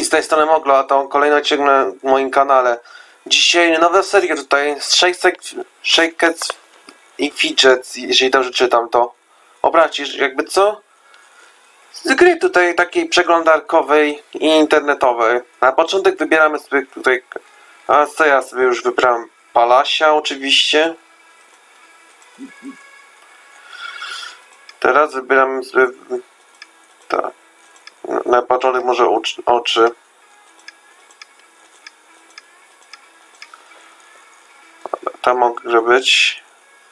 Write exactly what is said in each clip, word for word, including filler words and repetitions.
z tej strony Moglo, a to kolejny odcinek na moim kanale. Dzisiaj nowa seria tutaj z Shakers i Fidgets, jeżeli dobrze czytam to. Obracie, jakby co? Z gry tutaj takiej przeglądarkowej i internetowej. Na początek wybieramy sobie tutaj... A co ja sobie już wybrałem? Palasia oczywiście. Teraz wybieramy sobie... Tak. Na początek może oczy. Tam może być.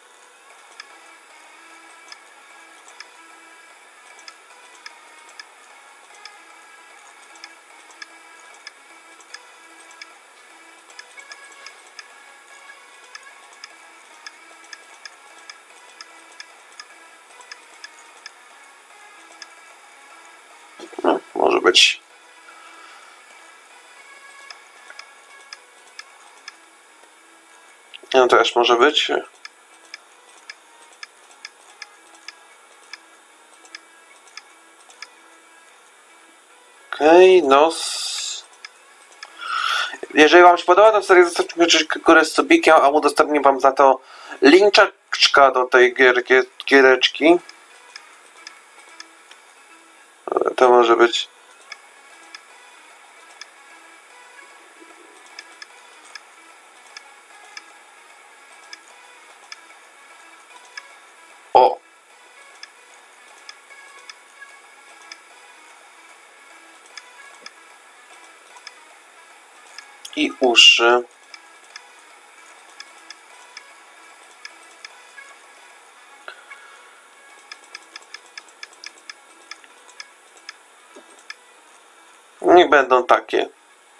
No, może być. No też może być. Okej, okay, nos. Jeżeli wam się podoba, to seria zostawcie górę z subikiem, a udostępnię wam za to linczaka do tej gierki, giereczki. To może być. O! I uszy. Niech będą takie.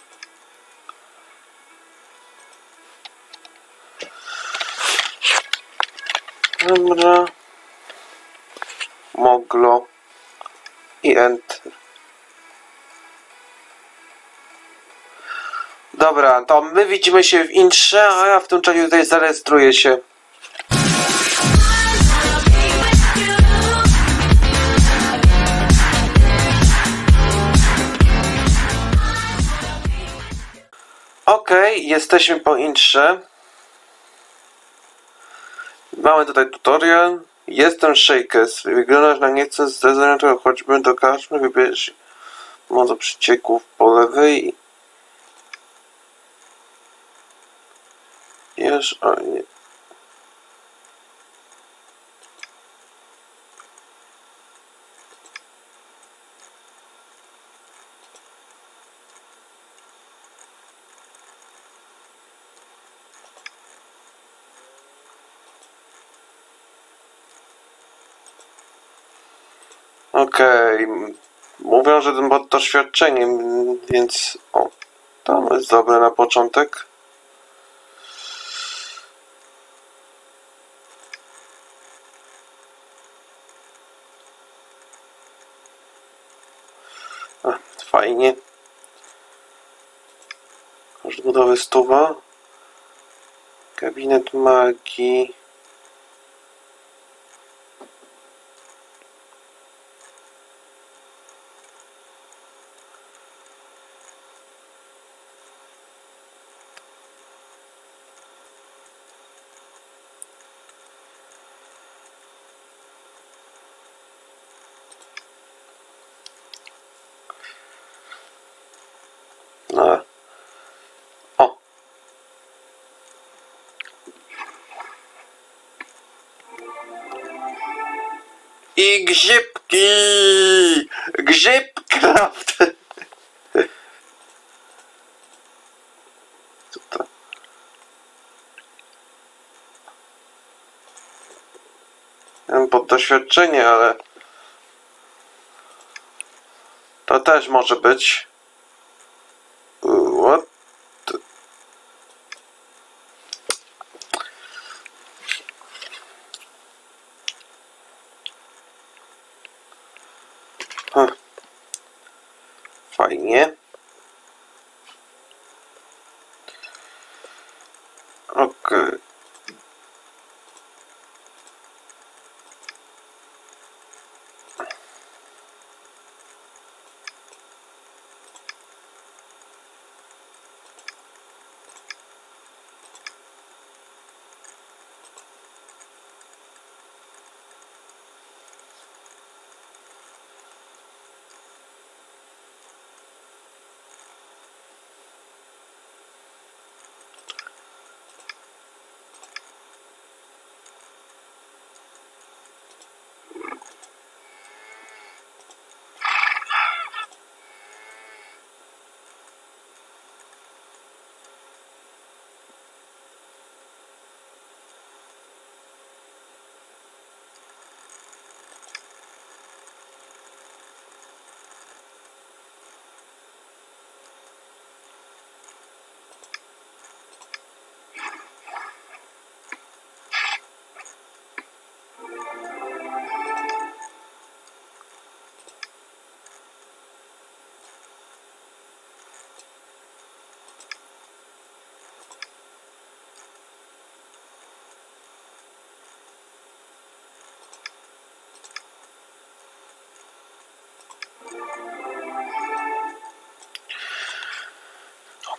Dobra. Moglo. I Enter. Dobra, to my widzimy się w intrze, a ja w tym czasie tutaj zarejestruję się. Okej, okay, jesteśmy po intrze. Mamy tutaj tutorial. Jestem Shakers. Wyglądasz na nieco zdezorientowanego, choćby do karczmy. Wybierz moc przycieków po lewej. Jesz, o nie. Okej, okay. Mówią, że ten bot doświadczeniem, więc o, to jest dobre na początek. A, fajnie. Koszt budowy stuwa. Gabinet magii. No. O. I grzybki! Grzybcraft! Co to? Ja mam pod doświadczenie, ale to też może być. What? Huh. Fajnie. Okej. Okay.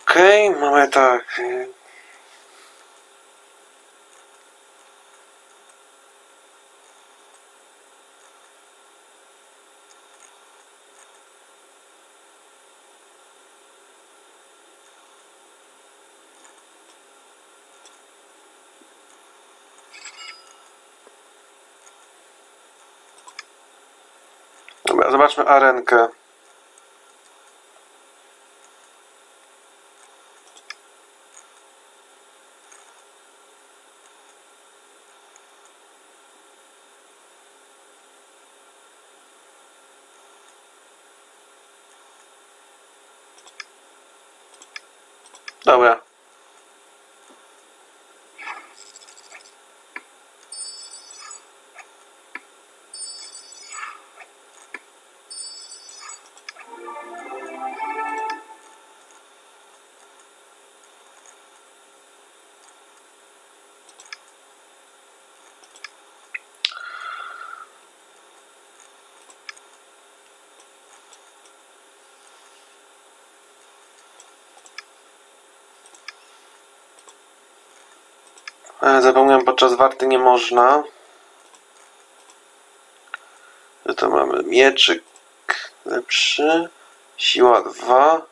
Okej, okay, mamy tak. Dobra, zobaczmy arenkę. Dobra. Zapomniałem, podczas warty nie można. To mamy mieczyk lepszy, siła dwa.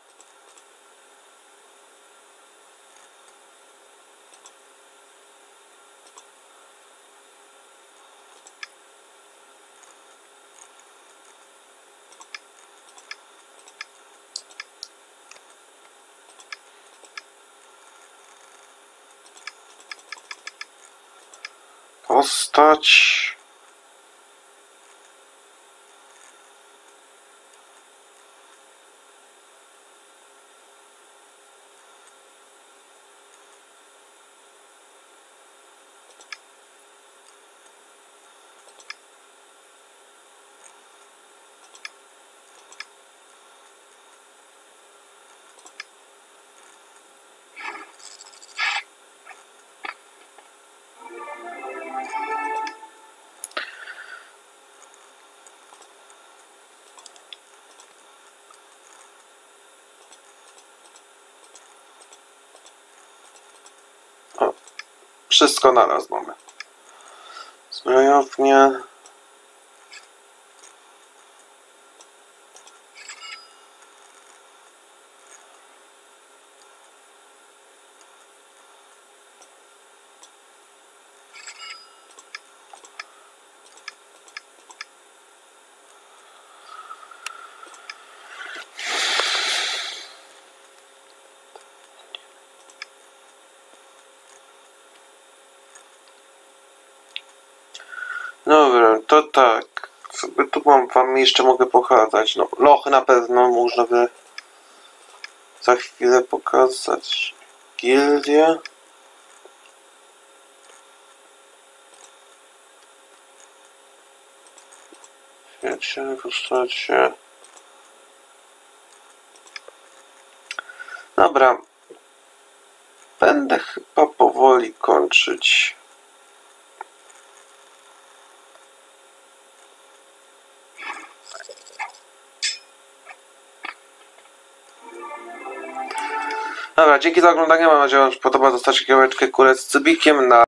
Postać. O, wszystko naraz mamy. Zbrojownie. Dobra, to tak. Sobie tu mam, wam jeszcze mogę pokazać. No, lochy na pewno można by za chwilę pokazać. Gildię. Wiecie, w postacie. Dobra. Będę chyba powoli kończyć. Dobra, dzięki za oglądanie. Mam nadzieję, że podoba. Zostawcie kawałeczkę kurę z cybikiem na